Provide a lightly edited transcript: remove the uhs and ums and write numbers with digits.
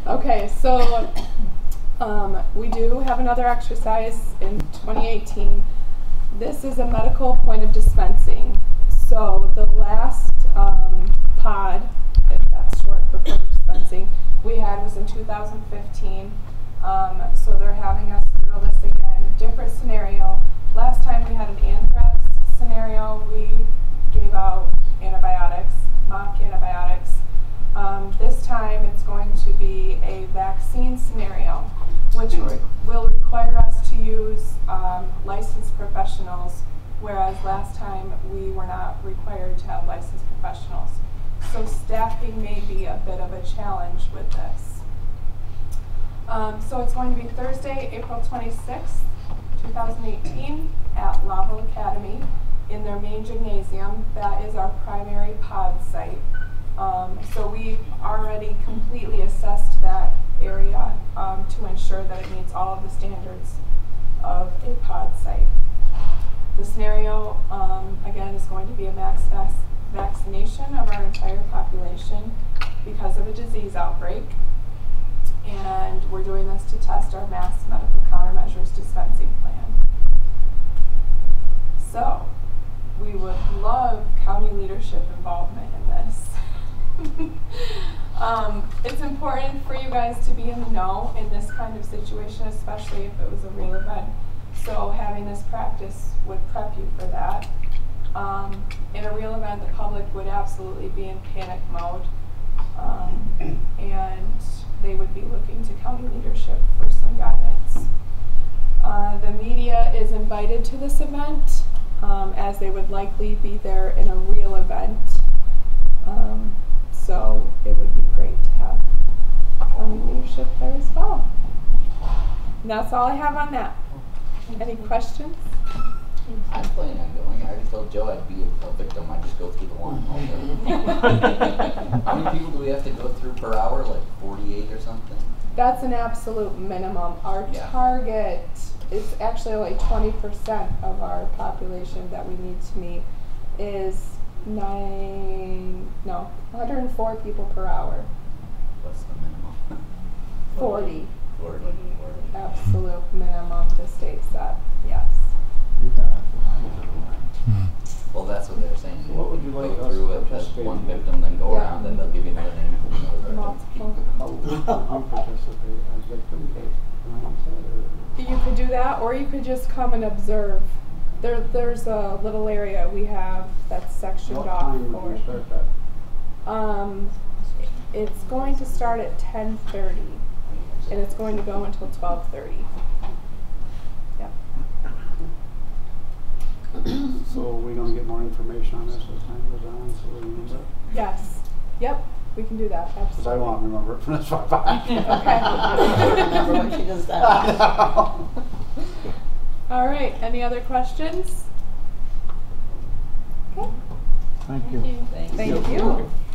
Okay, so we do have another exercise in 2018. This is a medical point of dispensing. So the last pod, that's short for point of dispensing, we had was in 2015. So they're having us drill this again. Different scenario. Last time we had an anthrax scenario. We gave out antibiotics, mock antibiotics. This time it's going to be a vaccine scenario, which will require us to use licensed professionals, whereas last time we were not required to have licensed professionals. So staffing may be a bit of a challenge with this. So it's going to be Thursday, April 26th, 2018 at Laval Academy in their main gymnasium. That is our primary pod site. So we've already completely assessed that area to ensure that it meets all of the standards of a pod site. The scenario, again, is going to be a max vaccination of our entire population because of a disease outbreak. And we're doing this to test our mass medical countermeasures dispensing plan. So we would love county leadership involvement in this. It's important for you guys to be in the know in this kind of situation, especially if it was a real event. So having this practice would prep you for that. In a real event, the public would absolutely be in panic mode, and they would be looking to county leadership for some guidance. The media is invited to this event, as they would likely be there in a real event. So it would be great to have county leadership there as well. And that's all I have on that. Any questions? I'm planning on going. I already told Joe I'd be a victim. I just go through the line all day. How many people do we have to go through per hour? Like 48 or something? That's an absolute minimum. Our target is actually only 20% of our population that we need to meet is 104 people per hour. What's the minimum? 40. 40. Absolute minimum the state set, yes. Well, that's what they're saying. So what would you like go us through to it as participate one in? victim, then go Yeah. around, then they'll give you another name for another victim. Multiple. How would you participate as victim based mindset, or? You could do that, or you could just come and observe. There's a little area we have that's sectioned What off time for. would you start that? It's going to start at 10:30, and it's going to go until 12:30. Yep. So are we gonna get more information on this as time goes on, so we remember it? Yes. Yep. We can do that. Absolutely. Because I won't remember it from this far back. Okay. Remember when she does that? All right. Any other questions? Okay. Thank you. Thanks. Thank you.